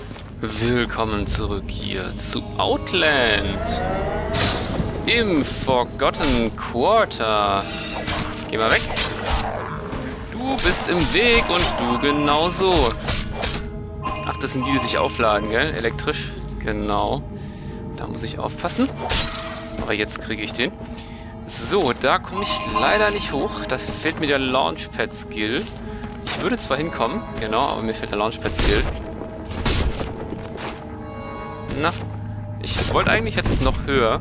Willkommen zurück hier zu Outland. Im Forgotten Quarter. Geh mal weg. Du bist im Weg und du genauso. Ach, das sind die, die sich aufladen, gell? Elektrisch. Genau. Da muss ich aufpassen. Aber jetzt kriege ich den. So, da komme ich leider nicht hoch. Da fehlt mir der Launchpad-Skill. Ich würde zwar hinkommen, genau, aber mir fehlt der Launchpad-Skill. Na, ich wollte eigentlich jetzt noch höher.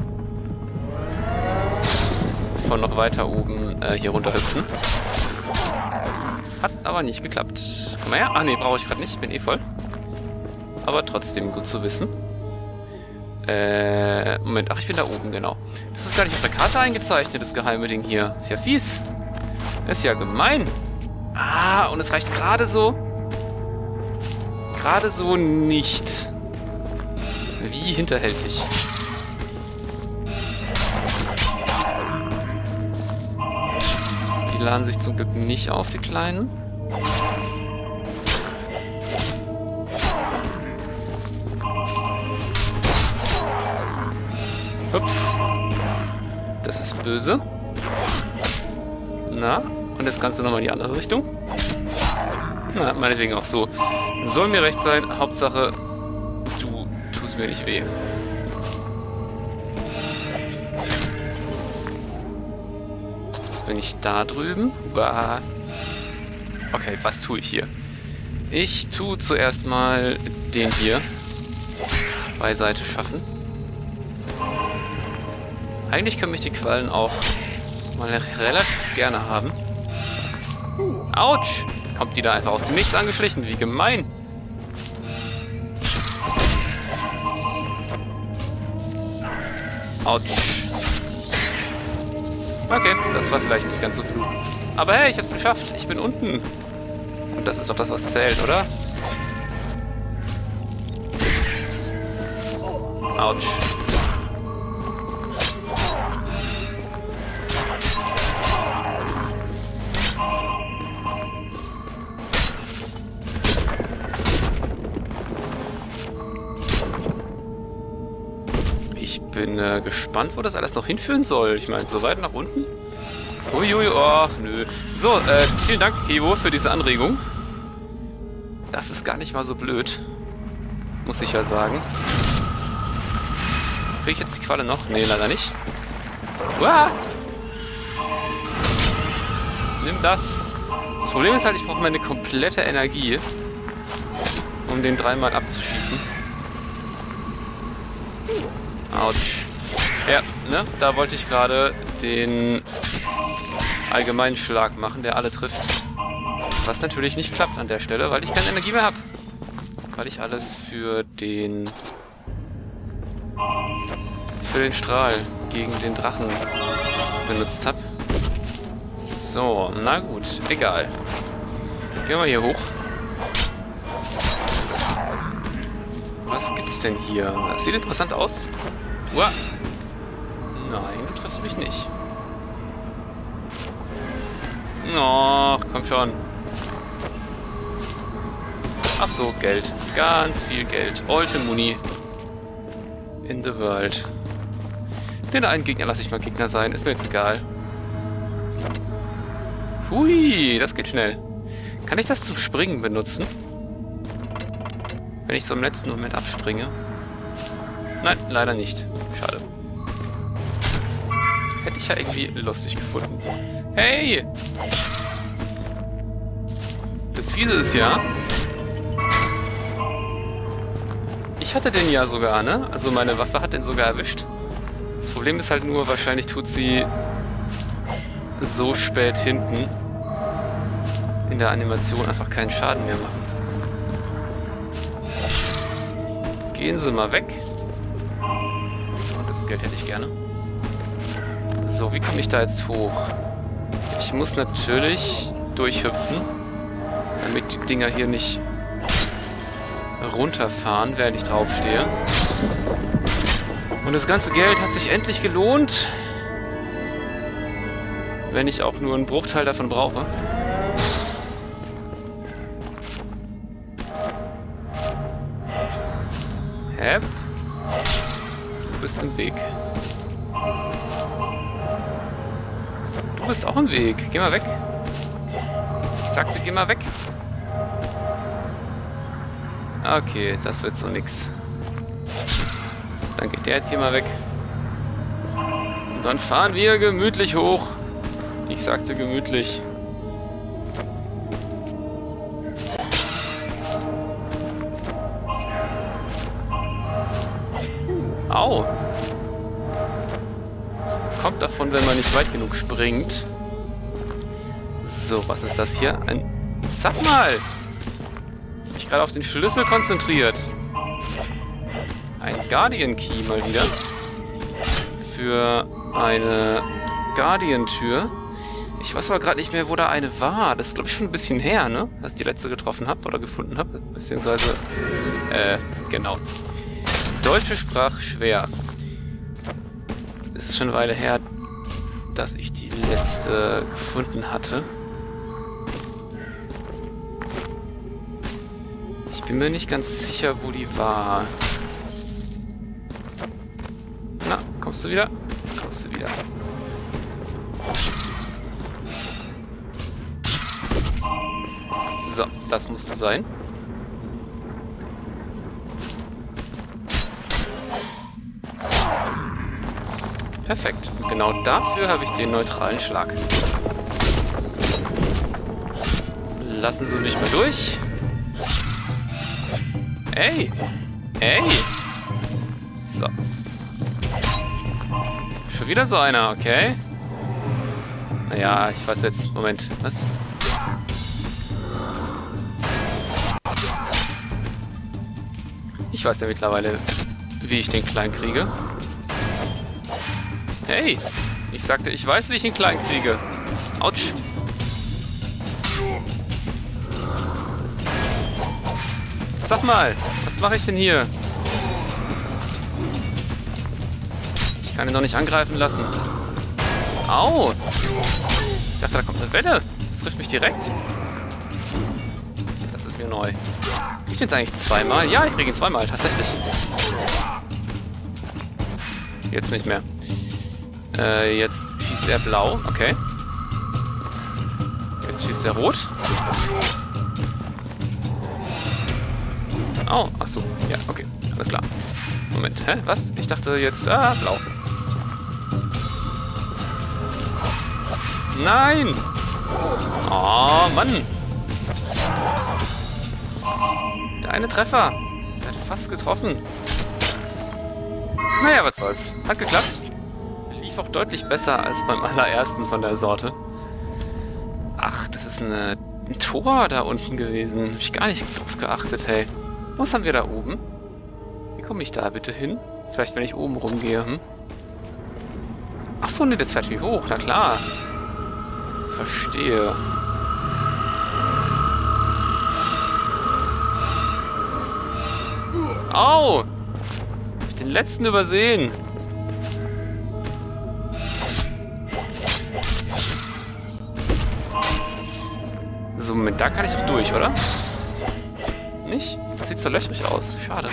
Von noch weiter oben hier runter hüpfen. Hat aber nicht geklappt. Komm mal her. Ach nee, brauche ich gerade nicht. Bin eh voll. Aber trotzdem gut zu wissen. Moment. Ach, ich bin da oben, genau. Das ist gar nicht auf der Karte eingezeichnet, das geheime Ding hier. Ist ja fies. Ist ja gemein. Ah, und es reicht gerade so. Gerade so nicht. Wie hinterhältig. Die laden sich zum Glück nicht auf, die Kleinen. Ups. Das ist böse. Na, und das Ganze nochmal in die andere Richtung. Na, meinetwegen auch so. Soll mir recht sein. Hauptsache, du tust mir nicht weh. Jetzt bin ich da drüben. Uah. Okay, was tue ich hier? Ich tue zuerst mal den hier beiseite schaffen. Eigentlich können mich die Quallen auch mal relativ gerne haben. Autsch! Kommt die da einfach aus dem Nichts angeschlichen? Wie gemein! Autsch! Okay, das war vielleicht nicht ganz so klug. Aber hey, ich hab's geschafft. Ich bin unten. Und das ist doch das, was zählt, oder? Autsch. Ich bin gespannt, wo das alles noch hinführen soll. Ich meine, so weit nach unten? Uiui, ach nö. So, vielen Dank, Kevo, für diese Anregung. Das ist gar nicht mal so blöd. Muss ich ja sagen. Kriege ich jetzt die Qualle noch? Nee, leider nicht. Uah! Nimm das. Das Problem ist halt, ich brauche meine komplette Energie, um den dreimal abzuschießen. Autsch. Ja, ne? Da wollte ich gerade den allgemeinen Schlag machen, der alle trifft. Was natürlich nicht klappt an der Stelle, weil ich keine Energie mehr habe. Weil ich alles für den Strahl gegen den Drachen benutzt habe. So, na gut, egal. Gehen wir hier hoch. Was gibt's denn hier? Das sieht interessant aus. Uah. Nein, du triffst mich nicht. Oh, komm schon. Ach so, Geld. Ganz viel Geld. Alte Muni. In the world. Den einen Gegner lasse ich mal Gegner sein. Ist mir jetzt egal. Hui, das geht schnell. Kann ich das zum Springen benutzen? Wenn ich so im letzten Moment abspringe? Nein, leider nicht. Schade. Hätte ich ja irgendwie lustig gefunden. Hey! Das Fiese ist ja... Ich hatte den ja sogar, ne? Also meine Waffe hat den sogar erwischt. Das Problem ist halt nur, wahrscheinlich tut sie so spät hinten in der Animation einfach keinen Schaden mehr machen. Gehen Sie mal weg. Und das Geld hätte ich gerne. So, wie komme ich da jetzt hoch? Ich muss natürlich durchhüpfen, damit die Dinger hier nicht runterfahren, während ich draufstehe. Und das ganze Geld hat sich endlich gelohnt, wenn ich auch nur einen Bruchteil davon brauche. Hä? Du bist im Weg. Du bist auch im Weg. Geh mal weg. Ich sagte, geh mal weg. Okay, das wird so nix. Dann geht der jetzt hier mal weg. Und dann fahren wir gemütlich hoch. Ich sagte gemütlich. Au. Das kommt davon, wenn man nicht weit genug springt. So, was ist das hier? Sag mal! Ich mich gerade auf den Schlüssel konzentriert. Ein Guardian Key mal wieder. Für eine Guardian-Tür. Ich weiß aber gerade nicht mehr, wo da eine war. Das ist, glaube ich, schon ein bisschen her, ne? Dass ich die letzte getroffen habe oder gefunden habe. Beziehungsweise, genau. Deutsche Sprache schwer. Es ist schon eine Weile her, dass ich die letzte gefunden hatte. Ich bin mir nicht ganz sicher, wo die war. Na, kommst du wieder? Kommst du wieder. So, das musste sein. Perfekt. Und genau dafür habe ich den neutralen Schlag. Lassen Sie mich mal durch. Ey! Ey! So. Schon wieder so einer, okay. Naja, ich weiß jetzt... Moment, was? Ich weiß ja mittlerweile, wie ich den klein kriege. Hey! Ich sagte, ich weiß, wie ich ihn klein kriege. Autsch! Sag mal, was mache ich denn hier? Ich kann ihn noch nicht angreifen lassen. Au! Ich dachte, da kommt eine Welle. Das trifft mich direkt. Das ist mir neu. Krieg ich den jetzt eigentlich zweimal? Ja, ich kriege ihn zweimal, tatsächlich. Jetzt nicht mehr. Jetzt schießt er blau. Okay. Jetzt schießt er rot. Oh, ach so. Ja, okay. Alles klar. Moment, hä? Was? Ich dachte jetzt... Ah, blau. Nein! Oh, Mann! Der eine Treffer. Der hat fast getroffen. Naja, was soll's. Hat geklappt. Lief auch deutlich besser als beim allerersten von der Sorte. Ach, das ist ein Tor da unten gewesen. Hab ich gar nicht drauf geachtet, hey. Was haben wir da oben? Wie komme ich da bitte hin? Vielleicht, wenn ich oben rumgehe, hm? Ach so, nee, das fährt wie hoch, na klar. Verstehe. Au! Hab ich den letzten übersehen. So, Moment, da kann ich doch durch, oder? Nicht? Das sieht so löchrig aus. Schade.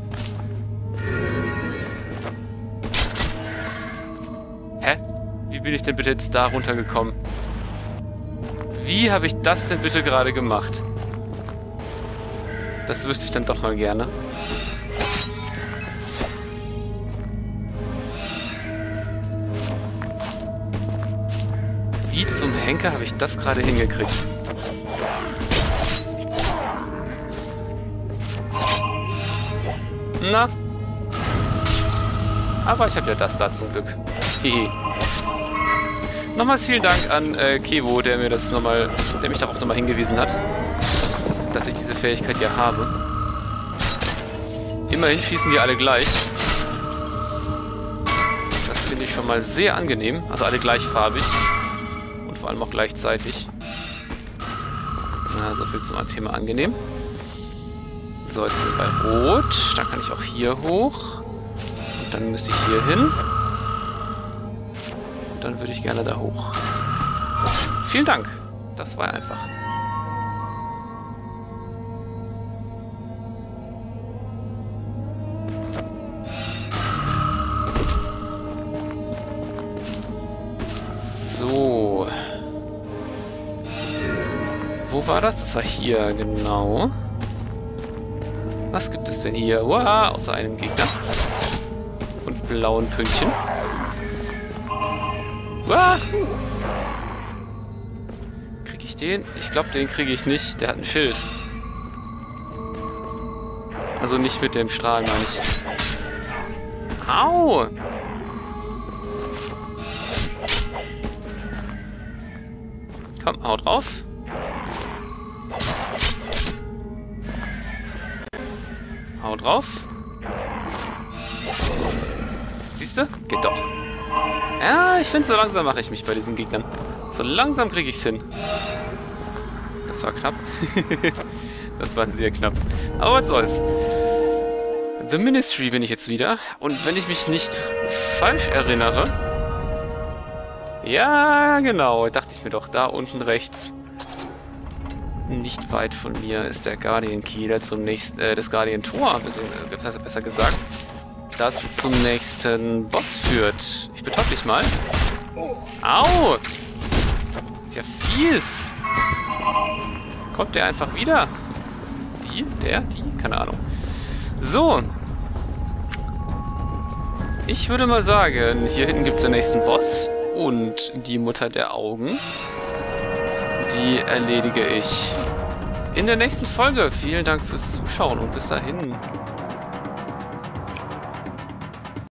Hä? Wie bin ich denn bitte jetzt da runtergekommen? Wie habe ich das denn bitte gerade gemacht? Das wüsste ich dann doch mal gerne. Wie zum Henker habe ich das gerade hingekriegt? Na? Aber ich habe ja das da zum Glück. Hehe. Nochmals vielen Dank an Kevo, der mich darauf nochmal hingewiesen hat, dass ich diese Fähigkeit ja habe. Immerhin schießen die alle gleich. Das finde ich schon mal sehr angenehm. Also alle gleichfarbig. Und vor allem auch gleichzeitig. Na, so viel zum Thema angenehm. So, jetzt sind wir bei Rot. Dann kann ich auch hier hoch. Und dann müsste ich hier hin. Und dann würde ich gerne da hoch. Vielen Dank. Das war einfach. Wo war das? Das war hier, genau. Was gibt es denn hier? Wow, außer einem Gegner. Und blauen Pünktchen. Wow. Krieg ich den? Ich glaube, den kriege ich nicht. Der hat ein Schild. Also nicht mit dem Strahl, meine ich. Au! Komm, hau drauf. Hau drauf. Siehst du? Geht doch. Ja, ich finde, so langsam mache ich mich bei diesen Gegnern. So langsam kriege ich es hin. Das war knapp. Das war sehr knapp. Aber was soll's. The Ministry bin ich jetzt wieder. Und wenn ich mich nicht falsch erinnere... Ja, genau. Dachte ich mir doch. Da unten rechts. Nicht weit von mir ist der Guardian Key, der zum nächsten... das Guardian Tor, besser gesagt. Das zum nächsten Boss führt. Ich betäub dich mal. Au! Ist ja fies. Kommt der einfach wieder? Die? Der? Die? Keine Ahnung. So. Ich würde mal sagen, hier hinten gibt es den nächsten Boss. Und die Mutter der Augen. Die erledige ich in der nächsten Folge. Vielen Dank fürs Zuschauen und bis dahin.